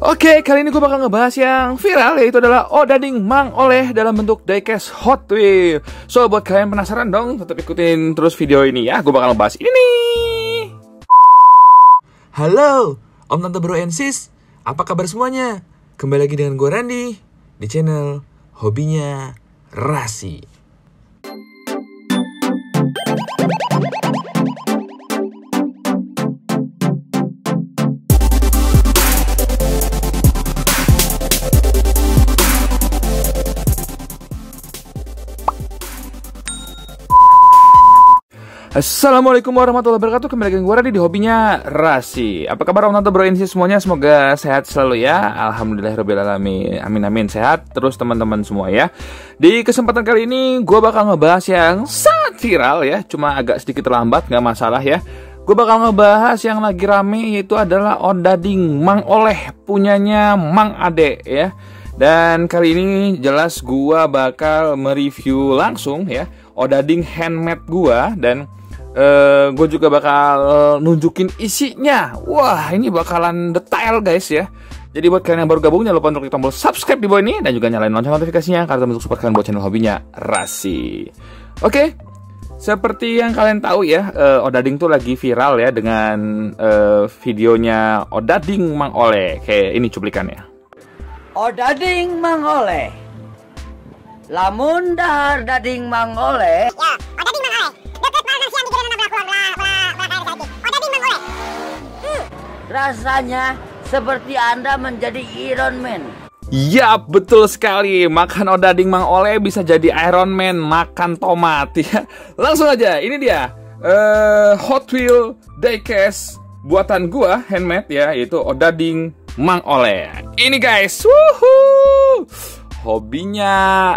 Oke, kali ini gue bakal ngebahas yang viral, yaitu adalah odading Mang Oleh dalam bentuk diecast Hot Wheels. So, buat kalian penasaran dong, tetap ikutin terus video ini ya. Gue bakal ngebahas ini nih. Halo, Om Tante Bro and Sis, apa kabar semuanya? Kembali lagi dengan gue Randy di channel Hobinya Rasi. Assalamualaikum warahmatullahi wabarakatuh. Kembali lagi dengan gue Randy di Hobinya Rasi. Apa kabar Om Tante Bro and Sis semuanya? Semoga sehat selalu ya. Alhamdulillahirobbilalamin. Amin amin, sehat terus teman-teman semua ya. Di kesempatan kali ini gue bakal ngebahas yang sangat viral ya. Cuma agak sedikit terlambat, nggak masalah ya. Gue bakal ngebahas yang lagi rame, yaitu adalah odading Mang Oleh punyanya Mang Ade ya. Dan kali ini jelas gue bakal mereview langsung ya odading handmade gue. Dan gue juga bakal nunjukin isinya. Wah, ini bakalan detail guys ya. Jadi buat kalian yang baru gabung, jangan lupa untuk klik tombol subscribe di bawah ini dan juga nyalain lonceng notifikasinya karena bentuk support kalian buat channel Hobinya Rasi. Oke, seperti yang kalian tahu ya, odading tuh lagi viral ya dengan videonya odading Mang Oleh. Kayak ini cuplikannya. Odading Mang Oleh, lamun dahar dading Mang Oleh. Ya, odading Mang Oleh. Deket malam siang dikirim nama odading Mang Oleh. Rasanya seperti Anda menjadi Iron Man. Ya, betul sekali. Makan odading Mang Oleh bisa jadi Iron Man makan tomat ya. Langsung aja, ini dia Hot Wheels diecast buatan gua, handmade ya, yaitu odading Mang Oleh. Ini guys, wuhuu, Hobinya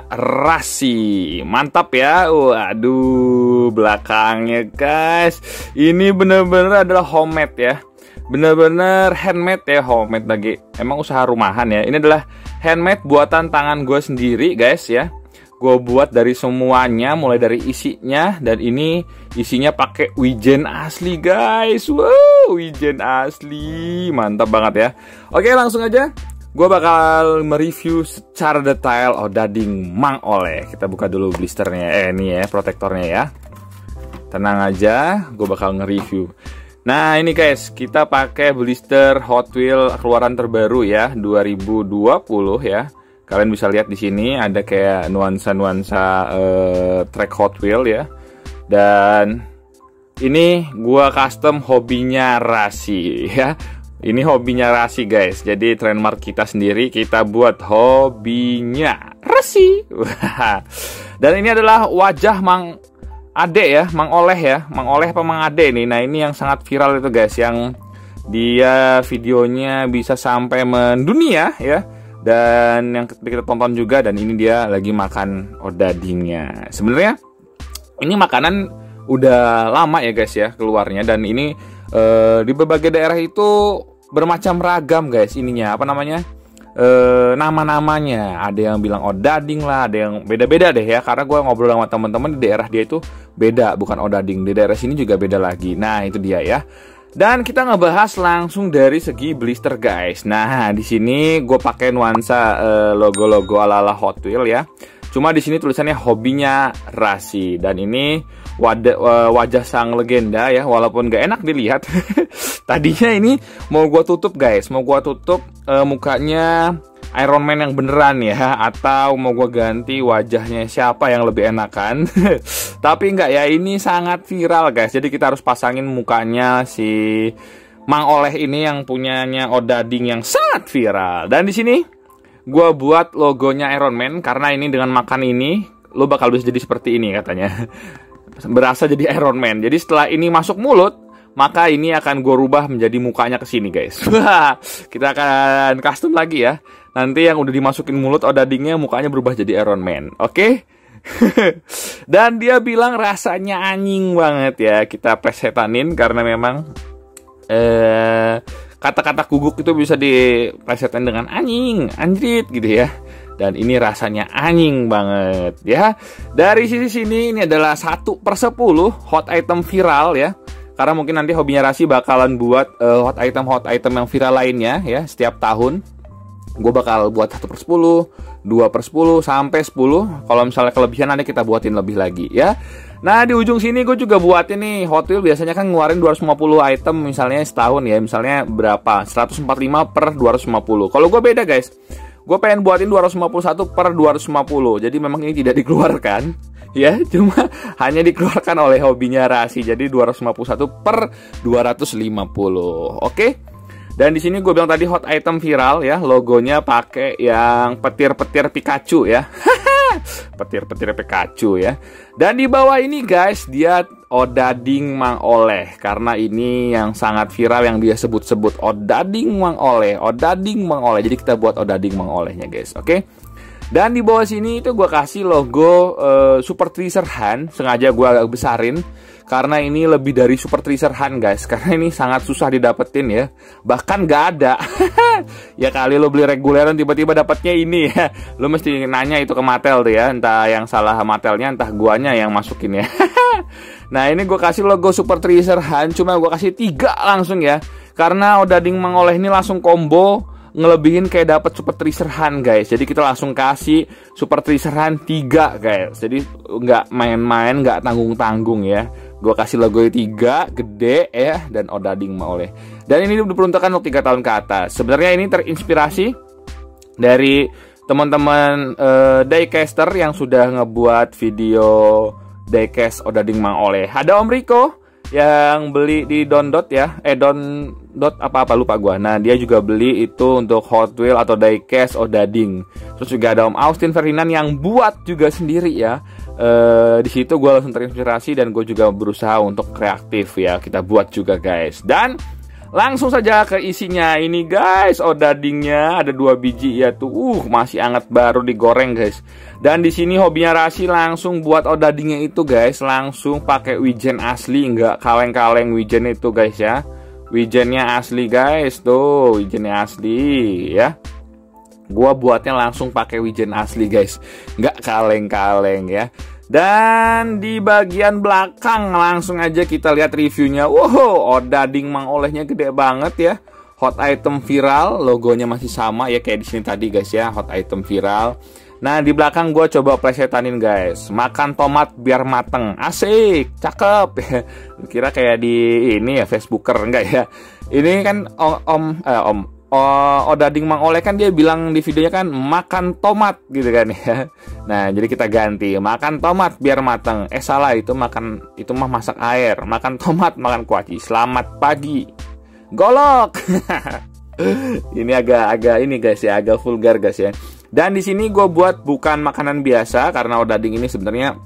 Rasi. Mantap ya. Waduh, belakangnya guys, ini bener-bener adalah homemade ya. Bener-bener handmade ya, homemade lagi. Emang usaha rumahan ya. Ini adalah handmade buatan tangan gue sendiri guys ya. Gue buat dari semuanya, mulai dari isinya. Dan ini isinya pakai wijen asli guys. Wow, wijen asli, mantap banget ya. Oke, langsung aja gue bakal mereview secara detail odading Mang Oleh. Kita buka dulu blisternya, ini ya, protektornya ya. Tenang aja, gue bakal nge-review. Nah ini guys, kita pakai blister Hot Wheels keluaran terbaru ya, 2020 ya. Kalian bisa lihat di sini ada kayak nuansa-nuansa track Hot Wheels ya. Dan ini gua custom Hobinya Rasi ya. Ini Hobinya Rasi guys. Jadi trademark kita sendiri, kita buat Hobinya Rasi. Dan ini adalah wajah Mang Ade ya, Mang Oleh ya. Mang Oleh apa Mang Ade nih. Nah, ini yang sangat viral itu guys, yang dia videonya bisa sampai mendunia ya. Dan yang kita tonton juga, dan ini dia lagi makan odadingnya. Sebenarnya ini makanan udah lama ya guys ya keluarnya, dan ini di berbagai daerah itu bermacam ragam guys ininya, apa namanya, nama-namanya. Ada yang bilang odading lah, ada yang beda-beda deh ya, karena gue ngobrol sama teman-teman di daerah dia itu beda, bukan odading. Di daerah sini juga beda lagi. Nah itu dia ya. Dan kita ngebahas langsung dari segi blister guys. Nah di sini gue pakai nuansa logo-logo ala-ala Hot Wheels ya. Cuma di sini tulisannya Hobinya Rasi. Dan ini wajah sang legenda ya, walaupun gak enak dilihat. Tadinya ini mau gue tutup guys, mau gue tutup mukanya Iron Man yang beneran ya, atau mau gue ganti wajahnya siapa yang lebih enakan. Tapi enggak ya, ini sangat viral guys. Jadi kita harus pasangin mukanya si Mang Oleh ini yang punyanya odading yang sangat viral. Dan di sini gue buat logonya Iron Man, karena ini dengan makan ini lo bakal bisa jadi seperti ini katanya. Berasa jadi Iron Man. Jadi setelah ini masuk mulut, maka ini akan gue rubah menjadi mukanya ke sini guys. Kita akan custom lagi ya. Nanti yang udah dimasukin mulut odadingnya mukanya berubah jadi Iron Man. Oke? Dan dia bilang rasanya anjing banget ya. Kita presetanin karena memang kata-kata guguk itu bisa dipresetan dengan anjing, anjrit gitu ya. Dan ini rasanya anjing banget ya. Dari sisi sini ini adalah 1/10 hot item viral ya. Karena mungkin nanti Hobinya Rasi bakalan buat hot item yang viral lainnya ya setiap tahun. gue bakal buat 1/10, 2/10, sampai 10. Kalau misalnya kelebihan nanti kita buatin lebih lagi ya. Nah di ujung sini gue juga buat ini Hot Wheels biasanya kan ngeluarin 250 item misalnya setahun ya. Misalnya berapa? 145 per 250. Kalau gue beda guys, gue pengen buatin 251 per 250. Jadi memang ini tidak dikeluarkan ya, cuma hanya dikeluarkan oleh Hobinya Rasi. Jadi 251 per 250. Oke. Dan di sini gue bilang tadi hot item viral ya, logonya pakai yang petir-petir Pikachu ya. Petir-petir Pikachu ya. Dan di bawah ini guys, dia Odading Mang Oleh. Karena ini yang sangat viral yang dia sebut-sebut Odading Mang Oleh, Odading Mang Oleh. Jadi kita buat Odading Mang Olehnya guys, oke? Dan di bawah sini itu gue kasih logo Super Treasure Hunt. Sengaja gue agak besarin karena ini lebih dari Super Treasure Hunt guys. Karena ini sangat susah didapetin ya. Bahkan gak ada. Ya kali lo beli reguleran tiba-tiba dapatnya ini ya. Lo mesti nanya itu ke Mattel tuh ya. Entah yang salah Mattelnya, entah guanya yang masukin ya. Nah ini gue kasih logo Super Treasure Hunt. Cuma gue kasih 3 langsung ya. Karena Odading Mang Oleh ini langsung combo ngelebihin kayak dapat Super Treasure Hunt guys. Jadi kita langsung kasih Super Treasure Hunt 3 guys. Jadi nggak main-main, nggak tanggung-tanggung ya. Gue kasih logo 3 gede ya, dan Odading Mang Oleh. Dan ini diperuntukkan untuk 3 tahun ke atas. Sebenarnya ini terinspirasi dari teman-teman diecaster yang sudah ngebuat video diecast Odading Mang Oleh. Ada Om Riko yang beli di Dondot ya, Dondot apa lupa gua. Nah dia juga beli itu untuk Hot Wheels atau diecast Odading. Terus juga ada Om Austin Ferdinand yang buat juga sendiri ya. Di situ gue langsung terinspirasi dan gue juga berusaha untuk kreatif ya, kita buat juga guys. Dan langsung saja ke isinya ini guys. Odadingnya ada 2 biji ya tuh, masih hangat baru digoreng guys. Dan di sini Hobinya Rasi langsung buat Odadingnya itu guys, langsung pakai wijen asli, nggak kaleng-kaleng wijen itu guys ya. Wijennya asli guys, tuh wijennya asli ya. Gua buatnya langsung pakai wijen asli guys, nggak kaleng-kaleng ya. Dan di bagian belakang langsung aja kita lihat reviewnya. Wow, Odading Mang Olehnya gede banget ya. Hot item viral, logonya masih sama ya kayak di sini tadi guys ya, hot item viral. Nah di belakang gue coba plesetanin guys, makan tomat biar mateng, asik, cakep. Kira kayak di ini ya Facebooker, enggak ya? Ini kan Odading Mang Oleh kan dia bilang di videonya kan makan tomat gitu kan ya. Nah jadi kita ganti makan tomat biar mateng. Salah, itu mah masak air. Makan tomat makan kuaci. Selamat pagi golok. Ini agak ini guys ya, agak vulgar guys ya. Dan di sini gue buat bukan makanan biasa karena Odading ini sebenarnya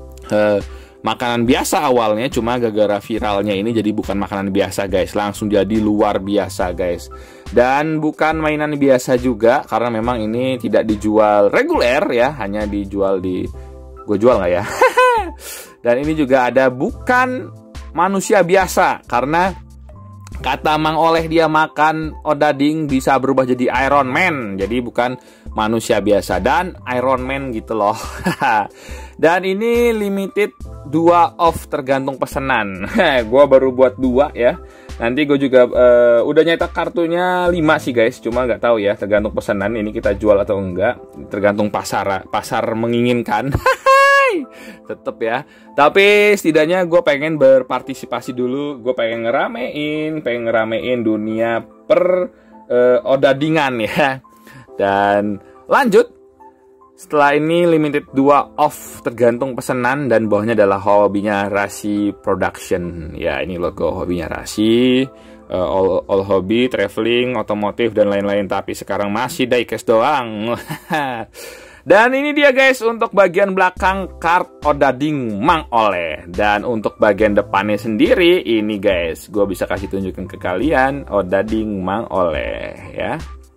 makanan biasa awalnya, cuma gara-gara viralnya ini jadi bukan makanan biasa guys, langsung jadi luar biasa guys. Dan bukan mainan biasa juga karena memang ini tidak dijual reguler ya, hanya dijual di gue jual nggak ya. Dan ini juga ada bukan manusia biasa karena kata Mang Oleh dia makan Odading bisa berubah jadi Iron Man, jadi bukan manusia biasa dan Iron Man gitu loh. Dan ini limited 2 off tergantung pesanan. Gue baru buat 2 ya. Nanti gue juga udah nyetak kartunya 5 sih guys. Cuma nggak tahu ya tergantung pesanan ini kita jual atau enggak. Tergantung pasar menginginkan. Tetep ya. Tapi setidaknya gue pengen berpartisipasi dulu. Gue pengen ngeramein dunia per Odadingan ya. Dan lanjut. Setelah ini limited 2 off tergantung pesanan dan bawahnya adalah Hobinya Rasi Production. Ya ini logo Hobinya Rasi, all hobby, traveling, otomotif dan lain-lain. Tapi sekarang masih diecast doang. Dan ini dia guys untuk bagian belakang kart Odading Mang Oleh. Dan untuk bagian depannya sendiri ini guys, gue bisa kasih tunjukin ke kalian Odading Mang Oleh ya.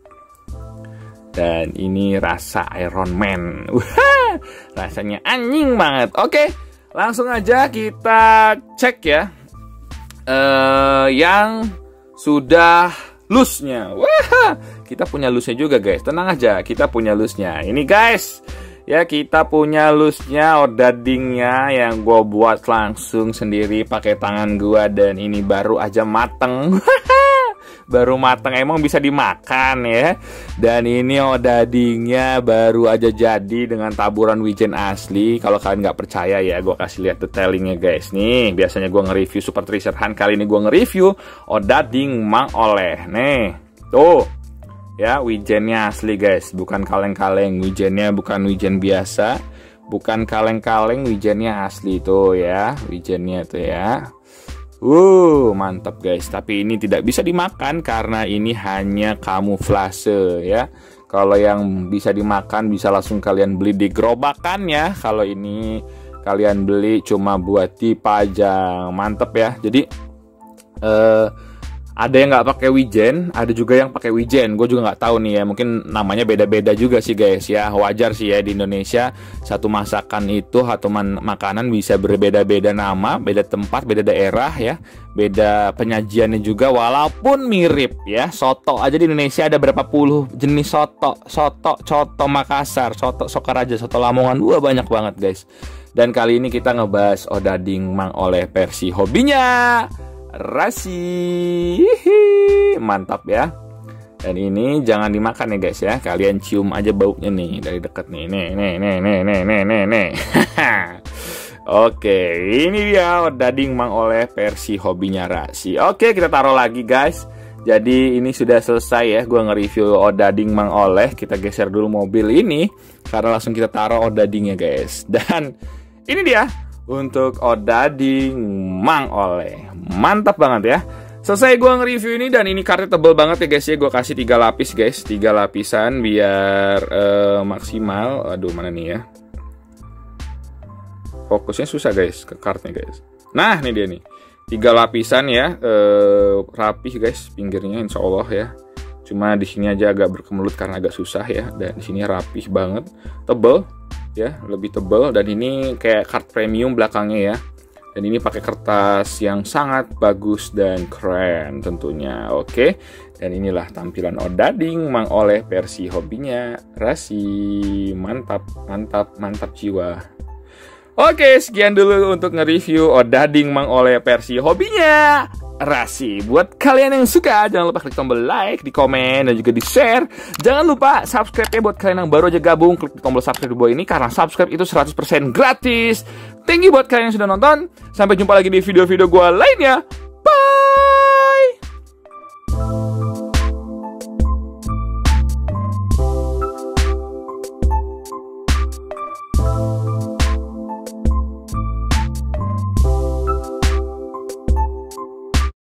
Dan ini rasa Iron Man. Rasanya anjing banget. Oke, langsung aja kita cek ya yang sudah loose-nya. Kita punya loose-nya juga guys. Tenang aja, kita punya loose-nya. Ini guys, ya kita punya loose-nya Odadingnya yang gue buat langsung sendiri pakai tangan gue. Dan ini baru aja mateng. baru matang, emang bisa dimakan ya. Dan ini odadingnya baru aja jadi dengan taburan wijen asli. Kalau kalian nggak percaya ya, gue kasih lihat detailingnya guys. Nih, biasanya gue nge-review Super Treasure Hunt, kali ini gue nge-review odading Mang Oleh. Nih, tuh ya, wijennya asli guys, bukan kaleng-kaleng. Wijennya bukan wijen biasa, bukan kaleng-kaleng, wijennya asli tuh ya, wijennya tuh ya. Mantap guys. Tapi ini tidak bisa dimakan karena ini hanya kamuflase ya. Kalau yang bisa dimakan bisa langsung kalian beli di gerobakan ya. Kalau ini kalian beli cuma buat dipajang. Mantap ya. Jadi ada yang nggak pakai wijen, ada juga yang pakai wijen. Gue juga nggak tahu nih ya, mungkin namanya beda-beda juga sih guys ya. Wajar sih ya, di Indonesia satu masakan itu atau makanan bisa berbeda-beda nama, beda tempat, beda daerah ya, beda penyajiannya juga walaupun mirip ya. Soto aja di Indonesia ada berapa puluh jenis soto, coto Makassar, soto Sokaraja, soto Lamongan, banyak banget guys. Dan kali ini kita ngebahas odading Mang Oleh versi hobinya Rasi. Mantap ya. Dan ini jangan dimakan ya guys ya. Kalian cium aja baunya nih dari dekat nih. Nih. Oke, ini dia odading Mang Oleh versi hobinya Rasi. Oke, kita taruh lagi guys. Jadi ini sudah selesai ya, gue nge-review odading Mang Oleh. Kita geser dulu mobil ini karena langsung kita taruh odadingnya guys. Dan ini dia untuk odading Mang Oleh. Mantap banget ya. Selesai gue nge-review ini, dan ini kartnya tebel banget ya guys ya. Gue kasih 3 lapis guys, 3 lapisan biar maksimal. Aduh, mana nih ya, fokusnya susah guys ke kartnya guys. Nah ini dia nih, 3 lapisan ya, rapih guys pinggirnya insya Allah ya. Cuma di sini aja agak berkemelut karena agak susah ya. Dan di sini rapih banget, tebel ya, lebih tebel. Dan ini kayak kart premium belakangnya ya. Dan ini pakai kertas yang sangat bagus dan keren tentunya. Oke. Dan inilah tampilan odading Mang Oleh versi hobinya Rasi. Mantap, mantap, mantap jiwa. Oke, sekian dulu untuk nge-review odading Mang Oleh versi hobinya Rasi. Buat kalian yang suka, jangan lupa klik tombol like, di komen, dan juga di share. Jangan lupa subscribe ya buat kalian yang baru aja gabung. Klik tombol subscribe di bawah ini karena subscribe itu 100% gratis. Thank you buat kalian yang sudah nonton. Sampai jumpa lagi di video-video gue lainnya.